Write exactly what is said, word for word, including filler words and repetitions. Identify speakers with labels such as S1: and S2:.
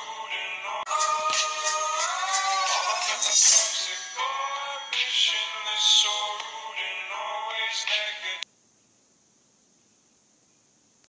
S1: Toxic boy, wishing this so rude and always negative.